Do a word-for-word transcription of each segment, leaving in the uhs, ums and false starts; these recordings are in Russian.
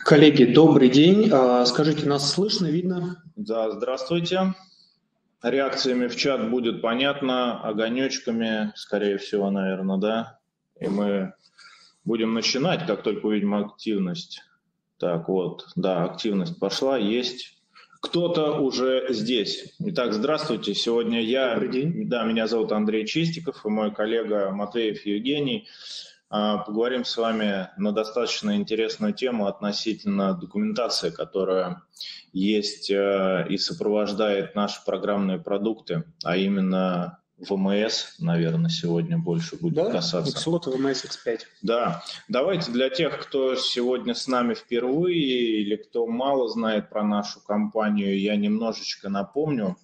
Коллеги, добрый день. Скажите, нас слышно, видно? Да, здравствуйте. Реакциями в чат будет понятно, огонечками, скорее всего, наверное, да. И мы будем начинать, как только увидим активность. Так, вот, да, активность пошла, есть. Кто-то уже здесь. Итак, здравствуйте. Сегодня я, Добрый день. Да, меня зовут Андрей Чистиков и мой коллега Матвеев Евгений. Поговорим с вами на достаточно интересную тему относительно документации, которая есть и сопровождает наши программные продукты, а именно ВМС, наверное, сегодня больше будет да, касаться. Xolot ви эм эс икс пять. Да, давайте для тех, кто сегодня с нами впервые или кто мало знает про нашу компанию, я немножечко напомню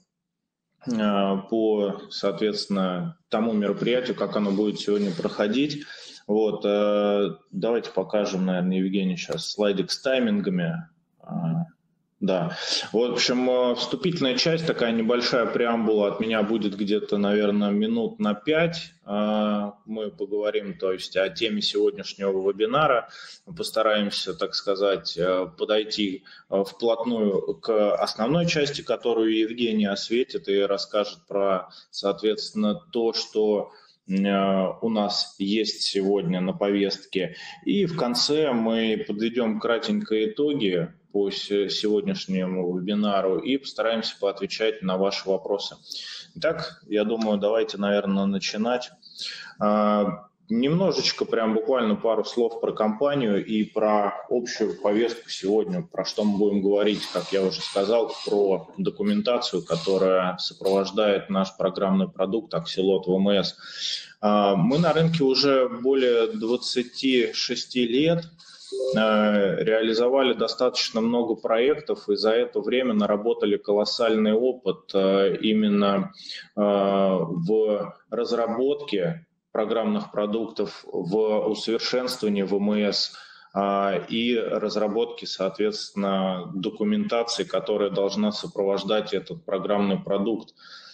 по, соответственно, тому мероприятию, как оно будет сегодня проходить. Вот, давайте покажем, наверное, Евгений сейчас слайдик с таймингами. Да, в общем, вступительная часть, такая небольшая преамбула от меня будет где-то, наверное, минут на пять. Мы поговорим, то есть, о теме сегодняшнего вебинара. Постараемся, так сказать, подойти вплотную к основной части, которую Евгений осветит и расскажет про, соответственно, то, что у нас есть сегодня на повестке. И в конце мы подведем кратенько итоги по сегодняшнему вебинару и постараемся поотвечать на ваши вопросы. Итак, я думаю, давайте, наверное, начинать. Немножечко, прям буквально пару слов про компанию и про общую повестку сегодня, про что мы будем говорить, как я уже сказал, про документацию, которая сопровождает наш программный продукт Xolot ви эм эс. Мы на рынке уже более двадцати шести лет, реализовали достаточно много проектов и за это время наработали колоссальный опыт именно в разработке программных продуктов, в усовершенствовании вэ эм эс и разработке, соответственно, документации, которая должна сопровождать этот программный продукт.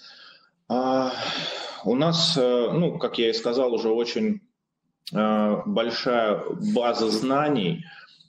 У нас, ну, как я и сказал, уже очень большая база знаний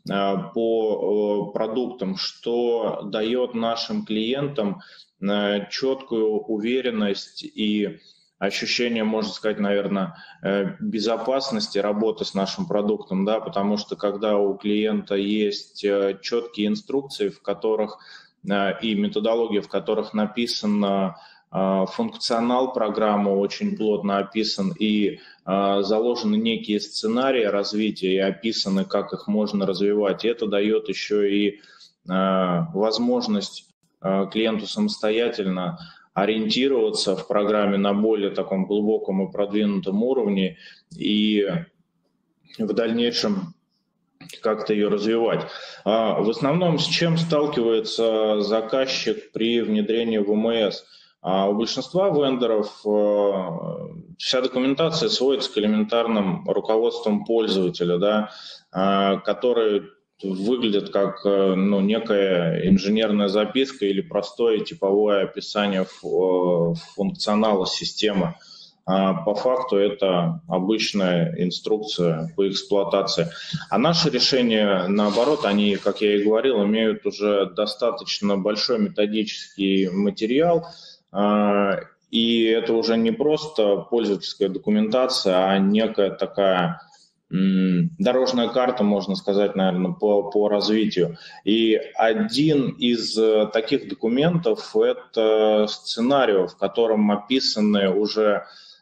по продуктам, что дает нашим клиентам четкую уверенность и ощущение, можно сказать, наверное, безопасности работы с нашим продуктом, да, потому что когда у клиента есть четкие инструкции, в которых и методология, в которых написано функционал программы, очень плотно описан, и заложены некие сценарии развития и описаны, как их можно развивать. И это дает еще и возможность клиенту самостоятельно ориентироваться в программе на более таком глубоком и продвинутом уровне и в дальнейшем как-то ее развивать. В основном с чем сталкивается заказчик при внедрении вэ эм эс? У большинства вендоров вся документация сводится к элементарным руководствам пользователя, да, которые выглядят как, ну, некая инженерная записка или простое типовое описание функционала системы. По факту это обычная инструкция по эксплуатации. А наши решения, наоборот, они, как я и говорил, имеют уже достаточно большой методический материал. И это уже не просто пользовательская документация, а некая такая дорожная карта, можно сказать, наверное, по, по развитию. И один из таких документов – это сценарий, в котором описаны уже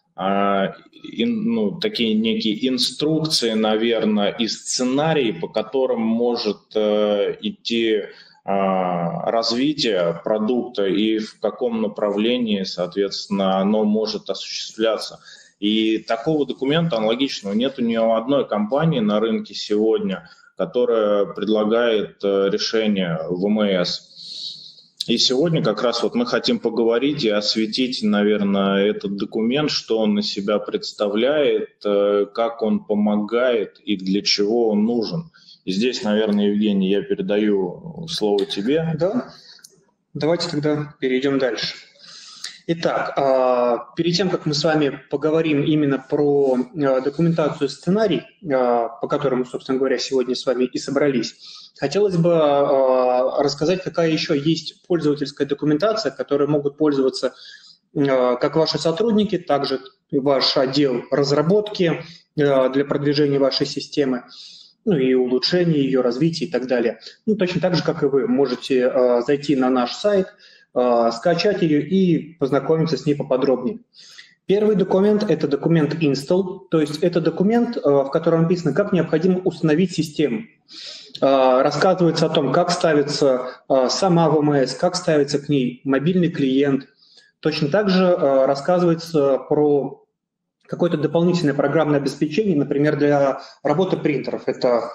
ну, такие некие инструкции, наверное, и сценарии, по которым может идти развитие продукта и в каком направлении, соответственно, оно может осуществляться. И такого документа аналогичного нет ни у одной компании на рынке сегодня, которая предлагает решение вэ эм эс. И сегодня как раз вот мы хотим поговорить и осветить, наверное, этот документ, что он из себя представляет, как он помогает и для чего он нужен. И здесь, наверное, Евгений, я передаю слово тебе. Да, давайте тогда перейдем дальше. Итак, перед тем, как мы с вами поговорим именно про документацию, сценарий, по которому, собственно говоря, сегодня с вами и собрались, хотелось бы рассказать, какая еще есть пользовательская документация, которой могут пользоваться как ваши сотрудники, также ваш отдел разработки для продвижения вашей системы, ну и улучшения ее, развития и так далее. Ну, точно так же, как и вы, можете зайти на наш сайт, скачать ее и познакомиться с ней поподробнее. Первый документ – это документ install, то есть это документ, в котором написано, как необходимо установить систему. Рассказывается о том, как ставится сама ви эм эс, как ставится к ней мобильный клиент. Точно так же рассказывается про какое-то дополнительное программное обеспечение, например, для работы принтеров. Это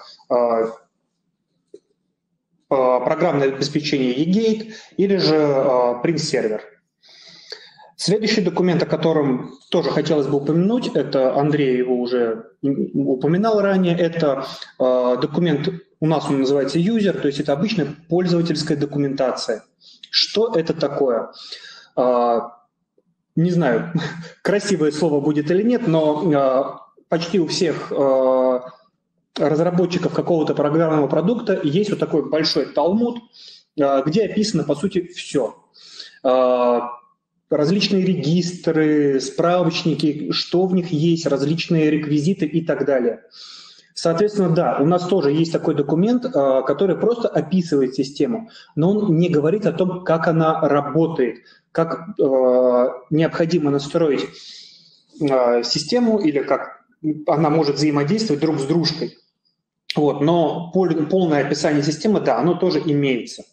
программное обеспечение e-gate или же print сервер. Следующий документ, о котором тоже хотелось бы упомянуть, это Андрей его уже упоминал ранее, это документ, у нас он называется user, то есть это обычная пользовательская документация. Что это такое? Не знаю, красивое слово будет или нет, но почти у всех разработчиков какого-то программного продукта есть вот такой большой талмуд, где описано, по сути, все. Различные регистры, справочники, что в них есть, различные реквизиты и так далее. Соответственно, да, у нас тоже есть такой документ, который просто описывает систему, но он не говорит о том, как она работает, как необходимо настроить систему или как она может взаимодействовать друг с дружкой. Вот, но полное описание системы, да, оно тоже имеется.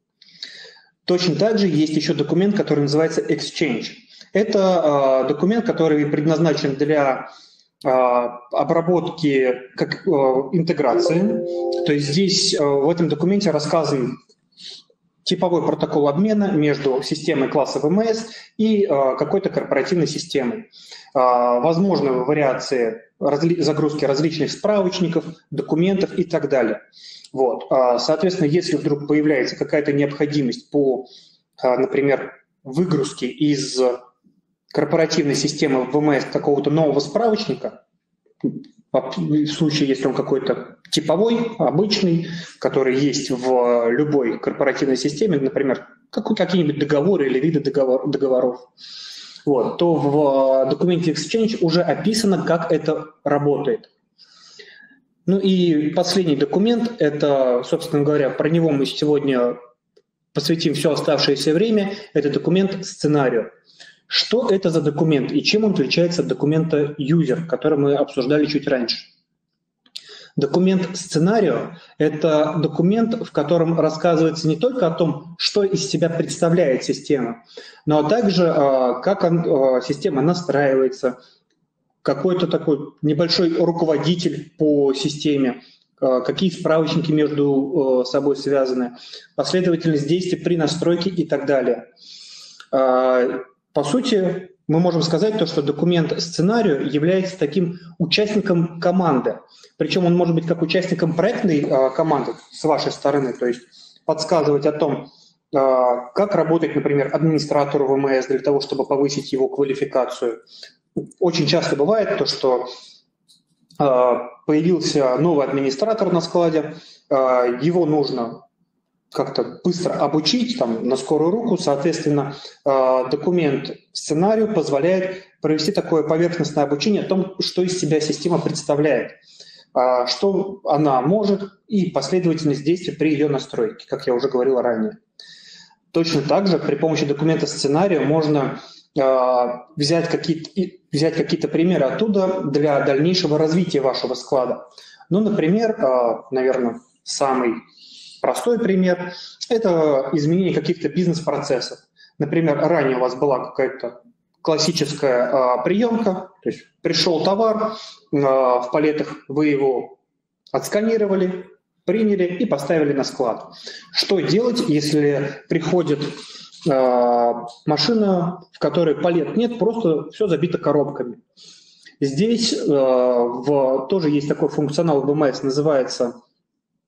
Точно так же есть еще документ, который называется Exchange. Это э, документ, который предназначен для э, обработки как, э, интеграции. То есть здесь э, в этом документе рассказан типовой протокол обмена между системой класса ви эм эс и э, какой-то корпоративной системой. Э, возможны вариации разли- загрузки различных справочников, документов и так далее. Вот. Э, соответственно, если вдруг появляется какая-то необходимость по, э, например, выгрузке из корпоративной системы ви эм эс какого-то нового справочника, в случае, если он какой-то типовой, обычный, который есть в любой корпоративной системе, например, какие-нибудь договоры или виды договор, договоров, вот, то в документе Exchange уже описано, как это работает. Ну и последний документ, это, собственно говоря, про него мы сегодня посвятим все оставшееся время, это документ сценарию. Что это за документ и чем он отличается от документа user, который мы обсуждали чуть раньше? Документ сценарию – это документ, в котором рассказывается не только о том, что из себя представляет система, но также как он, система настраивается, какой-то такой небольшой руководитель по системе, какие справочники между собой связаны, последовательность действий при настройке и так далее. По сути, мы можем сказать то, что документ сценарию является таким участником команды. Причем он может быть как участником проектной команды с вашей стороны, то есть подсказывать о том, как работать, например, администратору ви эм эс для того, чтобы повысить его квалификацию. Очень часто бывает то, что появился новый администратор на складе, его нужно как-то быстро обучить там, на скорую руку. Соответственно, документ сценарию позволяет провести такое поверхностное обучение о том, что из себя система представляет, что она может и последовательность действий при ее настройке, как я уже говорил ранее. Точно так же при помощи документа сценария можно взять какие-то, взять какие-то примеры оттуда для дальнейшего развития вашего склада. Ну, например, наверное, самый простой пример – это изменение каких-то бизнес-процессов. Например, ранее у вас была какая-то классическая а, приемка, то есть пришел товар, а, в палетах вы его отсканировали, приняли и поставили на склад. Что делать, если приходит а, машина, в которой палет нет, просто все забито коробками? Здесь а, в, тоже есть такой функционал в ви эм эс, называется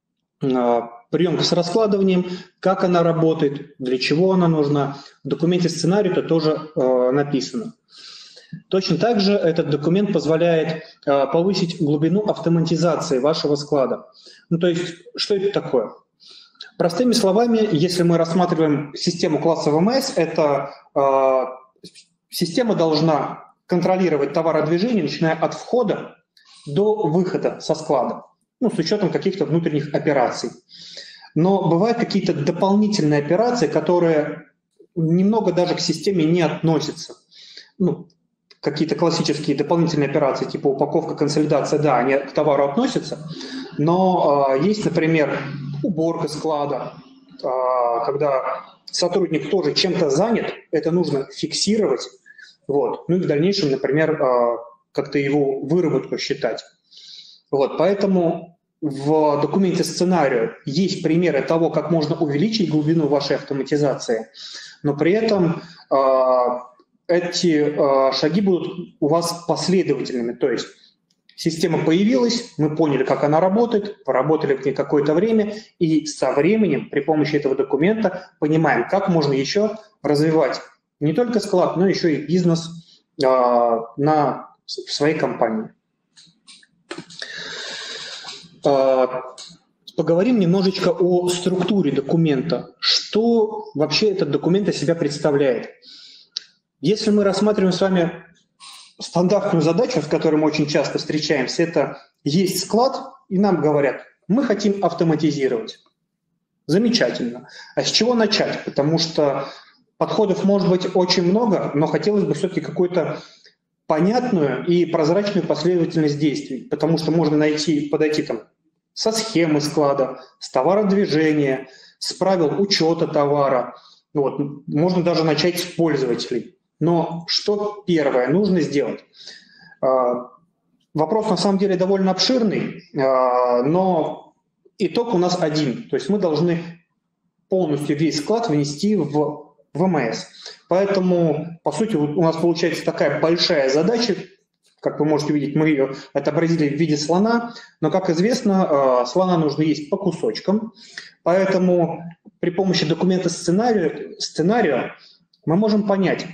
приемка с раскладыванием, как она работает, для чего она нужна. В документе сценария это тоже э, написано. Точно так же этот документ позволяет э, повысить глубину автоматизации вашего склада. Ну, то есть, что это такое? Простыми словами, если мы рассматриваем систему класса вэ эм эс, это э, система должна контролировать товародвижение, начиная от входа до выхода со склада, ну, с учетом каких-то внутренних операций. Но бывают какие-то дополнительные операции, которые немного даже к системе не относятся. Ну, какие-то классические дополнительные операции, типа упаковка, консолидация, да, они к товару относятся. Но э, есть, например, уборка склада, э, когда сотрудник тоже чем-то занят, это нужно фиксировать, вот. Ну и в дальнейшем, например, э, как-то его выработку считать. Вот. Поэтому в документе сценария есть примеры того, как можно увеличить глубину вашей автоматизации, но при этом э, эти э, шаги будут у вас последовательными. То есть система появилась, мы поняли, как она работает, поработали в ней какое-то время, и со временем при помощи этого документа понимаем, как можно еще развивать не только склад, но еще и бизнес э, на, в своей компании. Э, поговорим немножечко о структуре документа. Что вообще этот документ из себя представляет? Если мы рассматриваем с вами стандартную задачу, с которой мы очень часто встречаемся, это есть склад, и нам говорят, мы хотим автоматизировать. Замечательно. А с чего начать? Потому что подходов может быть очень много, но хотелось бы все-таки какую-то понятную и прозрачную последовательность действий, потому что можно найти, подойти там со схемы склада, с товародвижения, с правил учета товара. Вот. Можно даже начать с пользователей. Но что первое нужно сделать? Вопрос на самом деле довольно обширный, но итог у нас один. То есть мы должны полностью весь склад внести в вэ эм эс. Поэтому, по сути, у нас получается такая большая задача. Как вы можете видеть, мы ее отобразили в виде слона. Но, как известно, слона нужно есть по кусочкам. Поэтому при помощи документа сценария, сценария мы можем понять,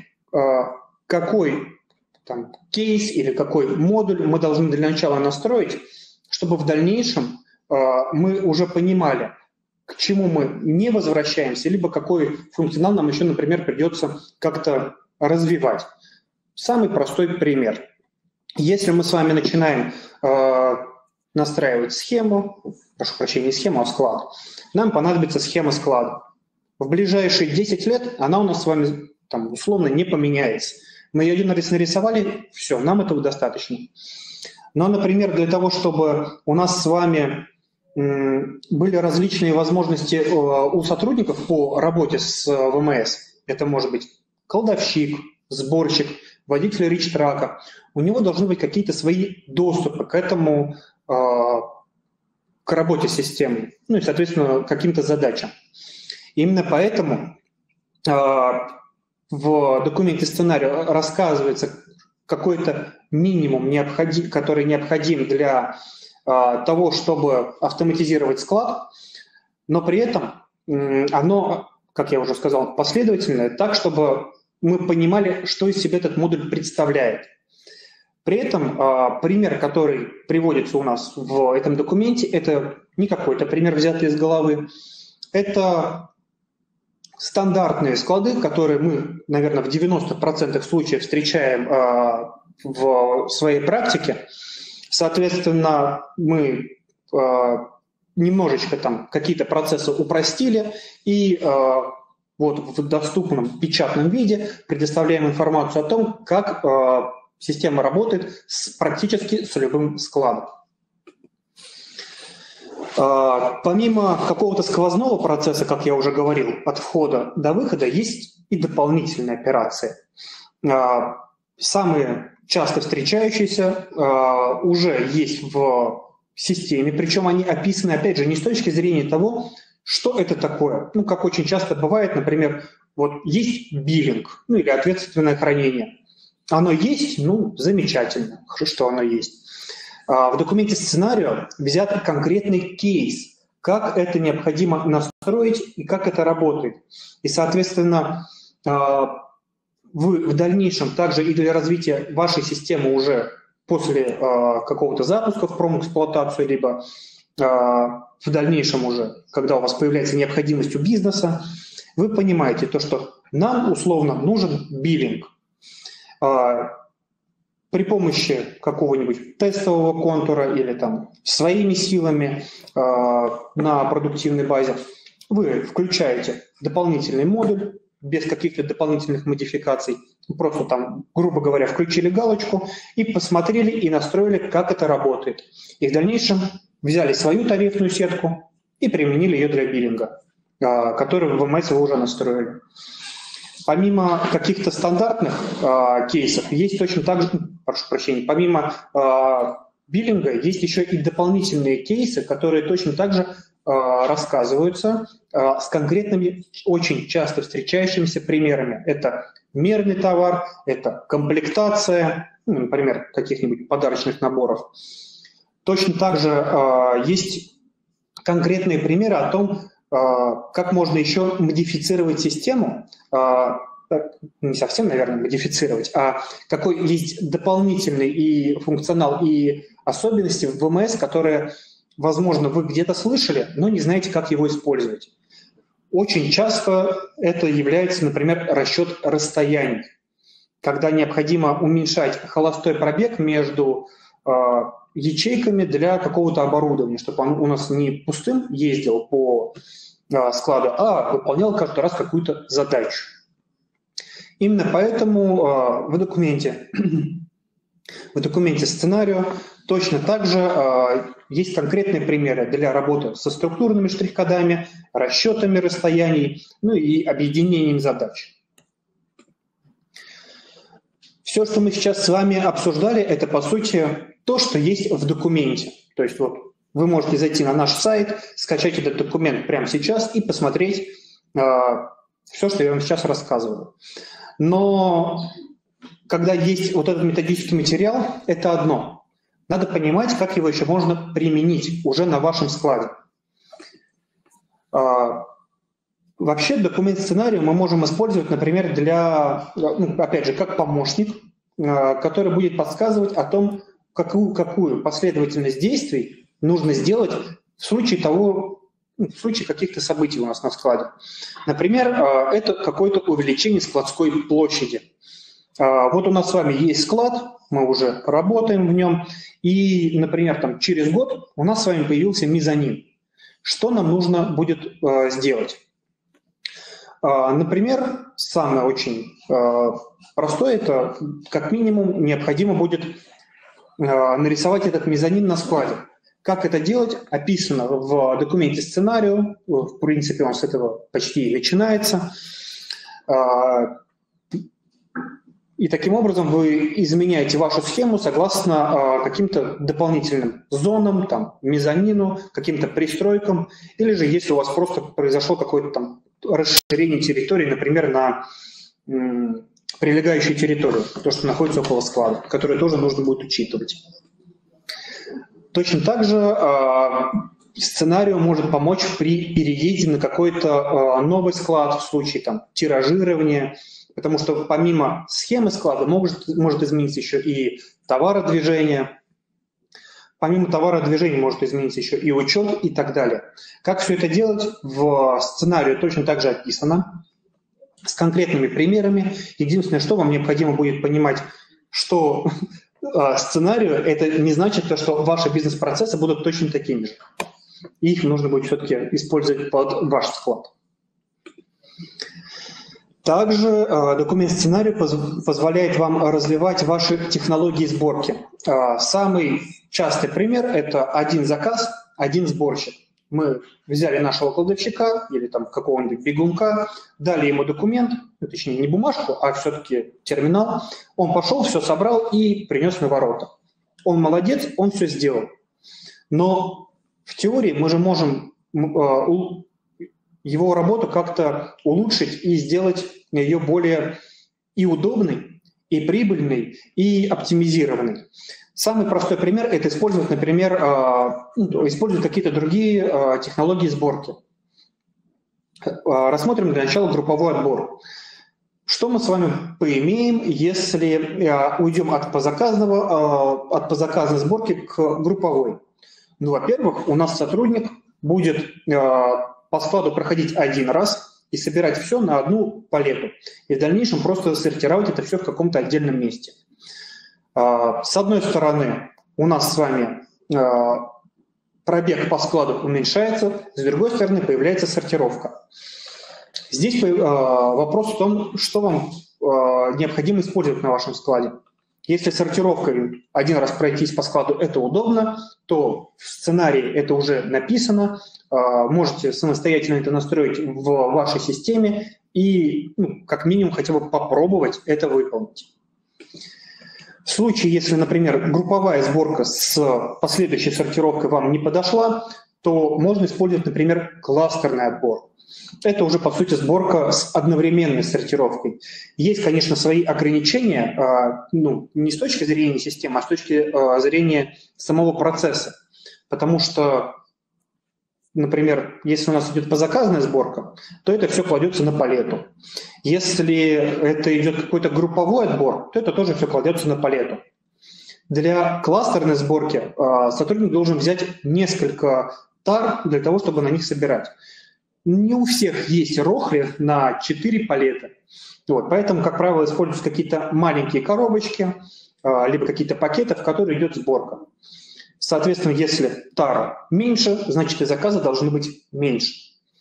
какой там, кейс или какой модуль мы должны для начала настроить, чтобы в дальнейшем мы уже понимали, к чему мы не возвращаемся, либо какой функционал нам еще, например, придется как-то развивать. Самый простой пример. Если мы с вами начинаем э, настраивать схему, прошу прощения, не схему, а склад, нам понадобится схема склада. В ближайшие десять лет она у нас с вами там, условно не поменяется. Мы ее один раз нарисовали, все, нам этого достаточно. Но, например, для того, чтобы у нас с вами были различные возможности у сотрудников по работе с вэ эм эс. Это может быть кладовщик, сборщик, водитель рич-трака. У него должны быть какие-то свои доступы к этому, к работе с системой, ну и, соответственно, каким-то задачам. Именно поэтому в документе сценария рассказывается какой-то минимум, который необходим для того, чтобы автоматизировать склад, но при этом оно, как я уже сказал, последовательное, так, чтобы мы понимали, что из себя этот модуль представляет. При этом пример, который приводится у нас в этом документе, это не какой-то пример, взятый из головы, это стандартные склады, которые мы, наверное, в девяноста процентах случаев встречаем в своей практике. Соответственно, мы э, немножечко там какие-то процессы упростили и э, вот в доступном печатном виде предоставляем информацию о том, как э, система работает с, практически с любым складом. Э, помимо какого-то сквозного процесса, как я уже говорил, от входа до выхода, есть и дополнительные операции. Э, самые часто встречающиеся, э, уже есть в системе, причем они описаны, опять же, не с точки зрения того, что это такое. Ну, как очень часто бывает, например, вот есть биллинг, ну или ответственное хранение. Оно есть, ну, замечательно, что оно есть. А в документе сценария взят конкретный кейс, как это необходимо настроить и как это работает. И, соответственно, вы в дальнейшем также и для развития вашей системы уже после какого-то запуска в промэксплуатацию, либо в дальнейшем уже, когда у вас появляется необходимость у бизнеса, вы понимаете то, что нам условно нужен биллинг. При помощи какого-нибудь тестового контура или там своими силами э, на продуктивной базе вы включаете дополнительный модуль без каких-то дополнительных модификаций. Просто там, грубо говоря, включили галочку и посмотрели и настроили, как это работает. И в дальнейшем взяли свою тарифную сетку и применили ее для биллинга, э, которую в эм эс вы уже настроили. Помимо каких-то стандартных э, кейсов, есть точно так же, прошу прощения, помимо э, биллинга есть еще и дополнительные кейсы, которые точно так же э, рассказываются э, с конкретными, очень часто встречающимися примерами. Это мерный товар, это комплектация, ну, например, каких-нибудь подарочных наборов. Точно так же э, есть конкретные примеры о том, как можно еще модифицировать систему, не совсем, наверное, модифицировать, а какой есть дополнительный и функционал, и особенности в эм эс, которые, возможно, вы где-то слышали, но не знаете, как его использовать. Очень часто это является, например, расчет расстояний, когда необходимо уменьшать холостой пробег между ячейками для какого-то оборудования, чтобы он у нас не пустым ездил по складу, а выполнял каждый раз какую-то задачу. Именно поэтому в документе, в документе сценарию точно так же есть конкретные примеры для работы со структурными штрих-кодами, расчетами расстояний, ну и объединением задач. Все, что мы сейчас с вами обсуждали, это, по сути, то, что есть в документе. То есть вот вы можете зайти на наш сайт, скачать этот документ прямо сейчас и посмотреть э, все, что я вам сейчас рассказываю. Но когда есть вот этот методический материал, это одно. Надо понимать, как его еще можно применить уже на вашем складе. Э, вообще документ сценария мы можем использовать, например, для, ну, опять же, как помощник, э, который будет подсказывать о том, какую, какую последовательность действий нужно сделать в случае того, в случае каких-то событий у нас на складе. Например, это какое-то увеличение складской площади. Вот у нас с вами есть склад, мы уже работаем в нем, и, например, там, через год у нас с вами появился мезонин. Что нам нужно будет сделать? Например, самое очень простое, это как минимум необходимо будет нарисовать этот мезонин на складе. Как это делать, описано в документе сценарию, в принципе он с этого почти и начинается. И таким образом вы изменяете вашу схему согласно каким-то дополнительным зонам, там, мезонину, каким-то пристройкам, или же если у вас просто произошло какое-то там расширение территории, например, на м, прилегающую территорию, то, что находится около склада, которое тоже нужно будет учитывать. Точно так же э, сценарию может помочь при переезде на какой-то э, новый склад в случае там, тиражирования, потому что помимо схемы склада может, может измениться еще и товародвижение, помимо товародвижения может измениться еще и учет и так далее. Как все это делать, в сценарию точно так же описано, с конкретными примерами. Единственное, что вам необходимо будет понимать, что сценарию это не значит, что ваши бизнес-процессы будут точно такими же. Их нужно будет все-таки использовать под ваш склад. Также э, документ сценарию поз позволяет вам развивать ваши технологии сборки. Э, самый частый пример – это один заказ, один сборщик. Мы взяли нашего кладовщика или там какого-нибудь бегунка, дали ему документ, ну, точнее не бумажку, а все-таки терминал. Он пошел, все собрал и принес на ворота. Он молодец, он все сделал. Но в теории мы же можем э, его работу как-то улучшить и сделать ее более и удобной, и прибыльной, и оптимизированной. Самый простой пример – это использовать, например, ну, использовать какие-то другие технологии сборки. Рассмотрим для начала групповой отбор. Что мы с вами поимеем, если уйдем от позаказного, от позаказной сборки к групповой? Ну, во-первых, у нас сотрудник будет по складу проходить один раз и собирать все на одну палету. И в дальнейшем просто сортировать это все в каком-то отдельном месте. С одной стороны, у нас с вами пробег по складу уменьшается, с другой стороны, появляется сортировка. Здесь вопрос в том, что вам необходимо использовать на вашем складе. Если сортировкой один раз пройтись по складу – это удобно, то в сценарии это уже написано, можете самостоятельно это настроить в вашей системе и, ну, как минимум, хотя бы попробовать это выполнить. В случае, если, например, групповая сборка с последующей сортировкой вам не подошла, то можно использовать, например, кластерный отбор. Это уже, по сути, сборка с одновременной сортировкой. Есть, конечно, свои ограничения, ну, не с точки зрения системы, а с точки зрения самого процесса. Потому что, например, если у нас идет позаказная сборка, то это все кладется на палету. Если это идет какой-то групповой отбор, то это тоже все кладется на палету. Для кластерной сборки сотрудник должен взять несколько тар для того, чтобы на них собирать. Не у всех есть рохли на четыре палеты. Вот, поэтому, как правило, используются какие-то маленькие коробочки, либо какие-то пакеты, в которые идет сборка. Соответственно, если тара меньше, значит и заказы должны быть меньше.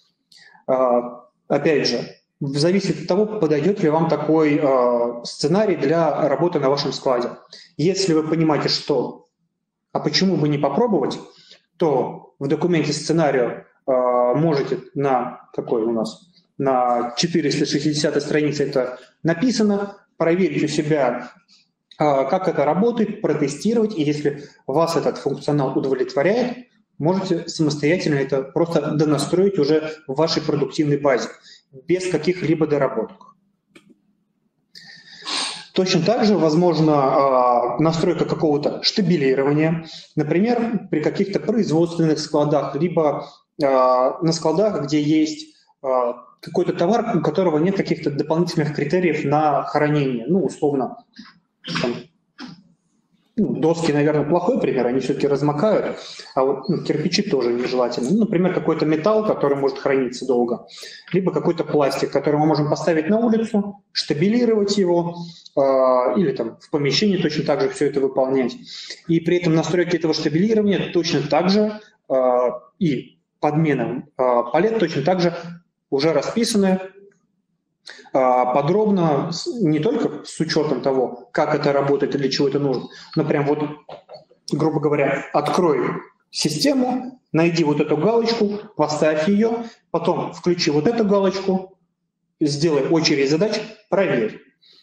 Опять же, зависит от того, подойдет ли вам такой сценарий для работы на вашем складе. Если вы понимаете, что а почему бы не попробовать, то в документе сценария можете на какой у нас на четыреста шестидесятой странице это написано, проверить у себя, как это работает, протестировать, и если вас этот функционал удовлетворяет, можете самостоятельно это просто донастроить уже в вашей продуктивной базе, без каких-либо доработок. Точно так же возможно настройка какого-то штабелирования, например, при каких-то производственных складах, либо на складах, где есть какой-то товар, у которого нет каких-то дополнительных критериев на хранение. Ну, условно, там, ну, доски, наверное, плохой пример, они все-таки размокают, а вот ну, кирпичи тоже нежелательно. Ну, например, какой-то металл, который может храниться долго, либо какой-то пластик, который мы можем поставить на улицу, штабелировать его, э, или там в помещении точно так же все это выполнять. И при этом настройки этого штабелирования точно так же э, и подмена э, палет точно так же уже расписаны подробно, не только с учетом того, как это работает и для чего это нужно, но прям вот, грубо говоря, открой систему, найди вот эту галочку, поставь ее, потом включи вот эту галочку, сделай очередь задач, проверь.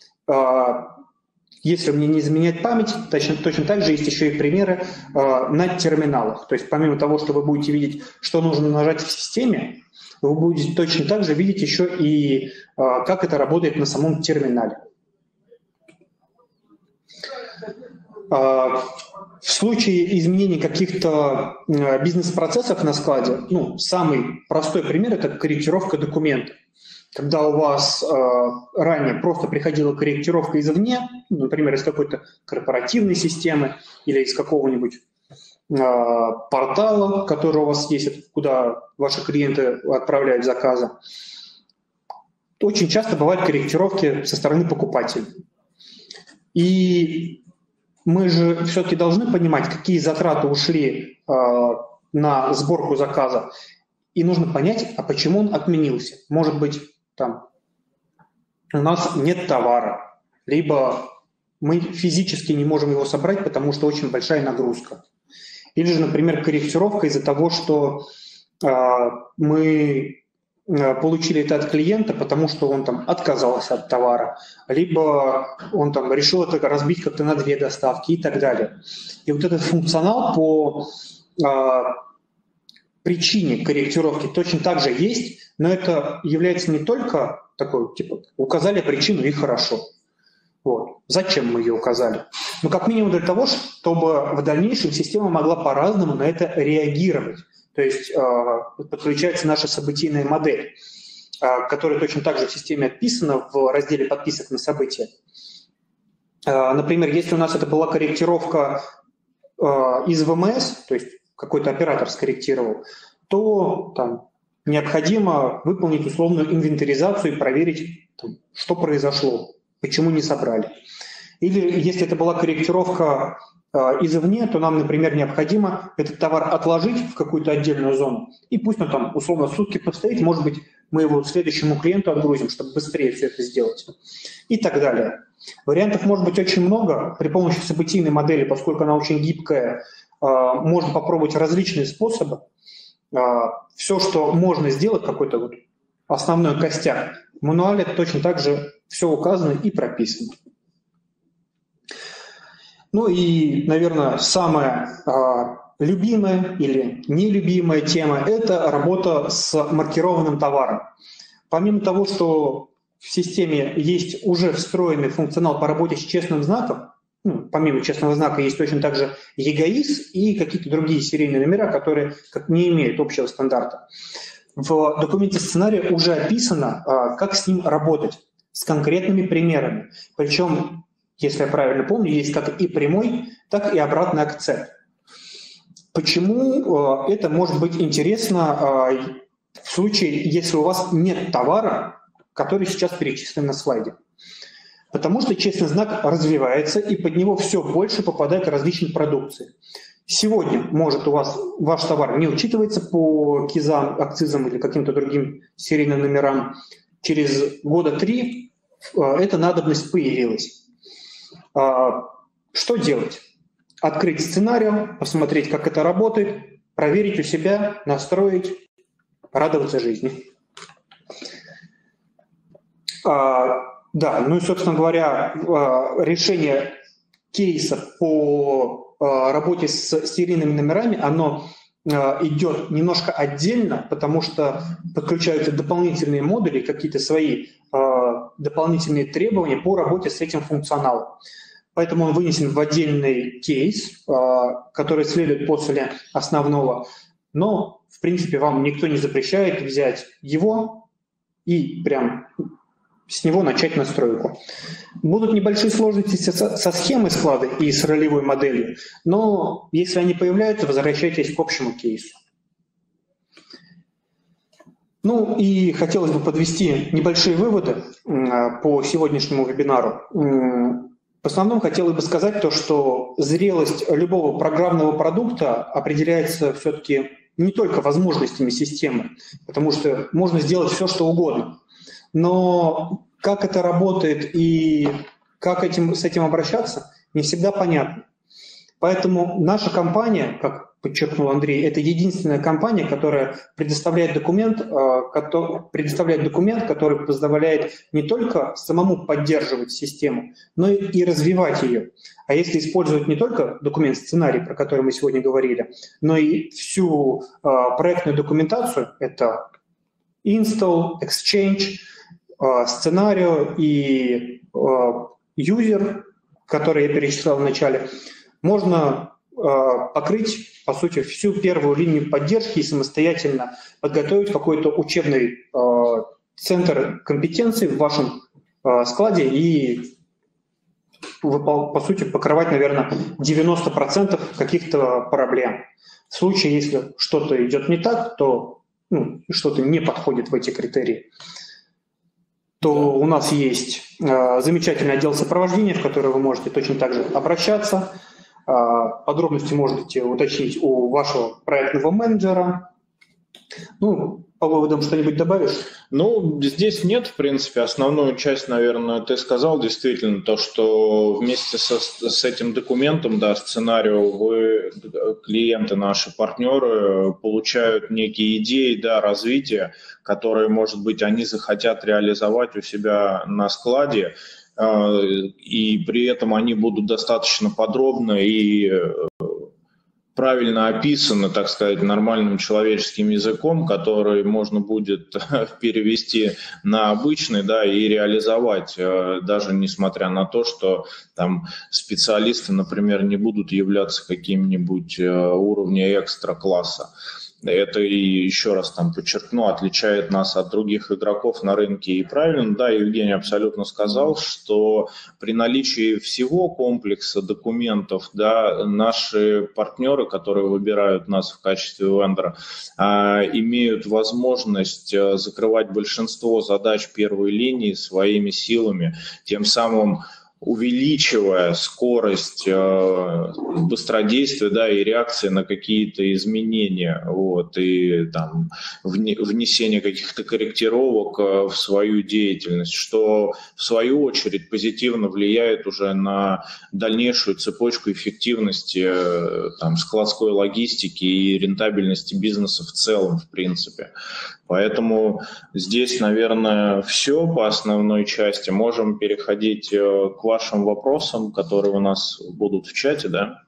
Если мне не изменяет память, точно, точно так же есть еще и примеры на терминалах. То есть помимо того, что вы будете видеть, что нужно нажать в системе, вы будете точно так же видеть еще и как это работает на самом терминале. В случае изменения каких-то бизнес-процессов на складе, ну, самый простой пример – это корректировка документа. Когда у вас ранее просто приходила корректировка извне, например, из какой-то корпоративной системы или из какого-нибудь портала, который у вас есть, куда ваши клиенты отправляют заказы. Очень часто бывают корректировки со стороны покупателей. И мы же все-таки должны понимать, какие затраты ушли э, на сборку заказа. И нужно понять, а почему он отменился. Может быть, там у нас нет товара, либо мы физически не можем его собрать, потому что очень большая нагрузка. Или же, например, корректировка из-за того, что э, мы получили это от клиента, потому что он там отказался от товара, либо он там решил это разбить как-то на две доставки и так далее. И вот этот функционал по э, причине корректировки точно так же есть, но это является не только такой, типа, указали причину и хорошо. Вот. Зачем мы ее указали? Ну, как минимум для того, чтобы в дальнейшем система могла по-разному на это реагировать. То есть э, подключается наша событийная модель, э, которая точно так же в системе описана в разделе подписок на события. Э, например, если у нас это была корректировка э, из вэ эм эс, то есть какой-то оператор скорректировал, то там необходимо выполнить условную инвентаризацию и проверить, там, что произошло, почему не собрали. Или если это была корректировка э, извне, то нам, например, необходимо этот товар отложить в какую-то отдельную зону, и пусть он там условно сутки постоит, может быть, мы его следующему клиенту отгрузим, чтобы быстрее все это сделать, и так далее. Вариантов может быть очень много. При помощи событийной модели, поскольку она очень гибкая, э, можно попробовать различные способы. Все, что можно сделать, какой-то вот основной костяк, в мануале точно так же все указано и прописано. Ну и, наверное, самая а, любимая или нелюбимая тема – это работа с маркированным товаром. Помимо того, что в системе есть уже встроенный функционал по работе с честным знаком, ну, помимо честного знака есть точно так же ЕГАИС и какие-то другие серийные номера, которые как не имеют общего стандарта. В документе сценария уже описано, как с ним работать, с конкретными примерами. Причем, если я правильно помню, есть как и прямой, так и обратный акцепт. Почему это может быть интересно в случае, если у вас нет товара, который сейчас перечислен на слайде? Потому что честный знак развивается, и под него все больше попадает различных продукций. Сегодня, может, у вас ваш товар не учитывается по КИЗам, акцизам или каким-то другим серийным номерам. Через года три эта надобность появилась. Что делать? Открыть сценарий, посмотреть, как это работает, проверить у себя, настроить, радоваться жизни. Да, ну и, собственно говоря, решение кейсов по работе с серийными номерами, оно идет немножко отдельно, потому что подключаются дополнительные модули, какие-то свои дополнительные требования по работе с этим функционалом. Поэтому он вынесен в отдельный кейс, который следует после основного. Но, в принципе, вам никто не запрещает взять его и прям с него начать настройку. Будут небольшие сложности со, со схемой склада и с ролевой моделью, но если они появляются, возвращайтесь к общему кейсу. Ну и хотелось бы подвести небольшие выводы по сегодняшнему вебинару. В основном хотелось бы сказать то, что зрелость любого программного продукта определяется все-таки не только возможностями системы, потому что можно сделать все, что угодно. Но как это работает и как этим, с этим обращаться, не всегда понятно. Поэтому наша компания, как подчеркнул Андрей, это единственная компания, которая предоставляет документ, который, предоставляет документ, который позволяет не только самому поддерживать систему, но и развивать ее. А если использовать не только документ-сценарий, про который мы сегодня говорили, но и всю проектную документацию, это install, exchange, сценарий и юзер, который я перечислял в начале, можно покрыть, по сути, всю первую линию поддержки и самостоятельно подготовить какой-то учебный центр компетенций в вашем складе и, по сути, покрывать, наверное, девяносто процентов каких-то проблем. В случае, если что-то идет не так, то ну, что-то не подходит в эти критерии, то у нас есть э, замечательный отдел сопровождения, в который вы можете точно так же обращаться. Э, подробности можете уточнить у вашего проектного менеджера. Ну, по выводам что-нибудь добавишь? Ну, здесь нет, в принципе. Основную часть, наверное, ты сказал действительно, то, что вместе со, с этим документом, да, сценарию, вы, клиенты, наши партнеры, получают некие идеи, да, развития, которые, может быть, они захотят реализовать у себя на складе, и при этом они будут достаточно подробно и правильно описаны, так сказать, нормальным человеческим языком, который можно будет перевести на обычный, да, и реализовать, даже несмотря на то, что там специалисты, например, не будут являться каким-нибудь уровня экстра-класса. Это, и еще раз там подчеркну, отличает нас от других игроков на рынке. И правильно, да, Евгений абсолютно сказал, что при наличии всего комплекса документов, да, наши партнеры, которые выбирают нас в качестве вендора, имеют возможность закрывать большинство задач первой линии своими силами, тем самым увеличивая скорость э, быстродействия, да, и реакции на какие-то изменения, вот, и там вне, внесение каких-то корректировок э, в свою деятельность, что в свою очередь позитивно влияет уже на дальнейшую цепочку эффективности э, там, складской логистики и рентабельности бизнеса в целом, в принципе. Поэтому здесь, наверное, все по основной части. Можем переходить к вашим вопросам, которые у нас будут в чате, да?